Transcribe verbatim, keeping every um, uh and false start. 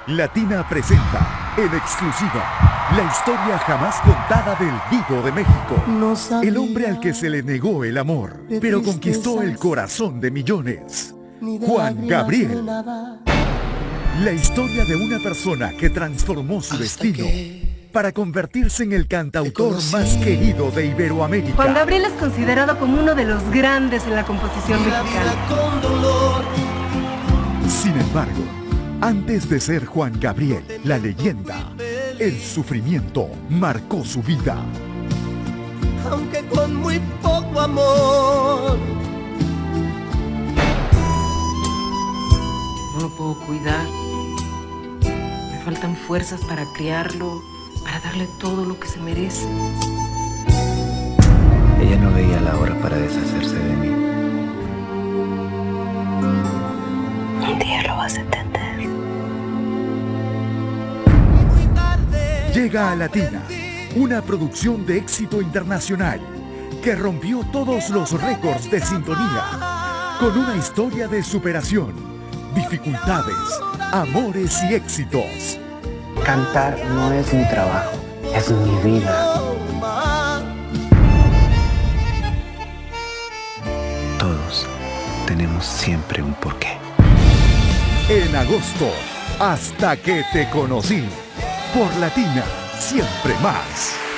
Latina presenta, en exclusiva, la historia jamás contada del Divo de México. No sabía, el hombre al que se le negó el amor, pero conquistó el corazón de millones. Juan Gabriel. La historia de una persona que transformó su destino para convertirse en el cantautor más querido de Iberoamérica. Juan Gabriel es considerado como uno de los grandes en la composición mexicana. Sin embargo, antes de ser Juan Gabriel, la leyenda, el sufrimiento marcó su vida. Aunque con muy poco amor. No lo puedo cuidar. Me faltan fuerzas para criarlo, para darle todo lo que se merece. Ella no veía la hora para deshacerse de mí. Un día lo vas a entender. Llega a Latina, una producción de éxito internacional que rompió todos los récords de sintonía, con una historia de superación, dificultades, amores y éxitos. Cantar no es mi trabajo, es mi vida. Todos tenemos siempre un porqué. En agosto, Hasta que te conocí, por Latina, siempre más.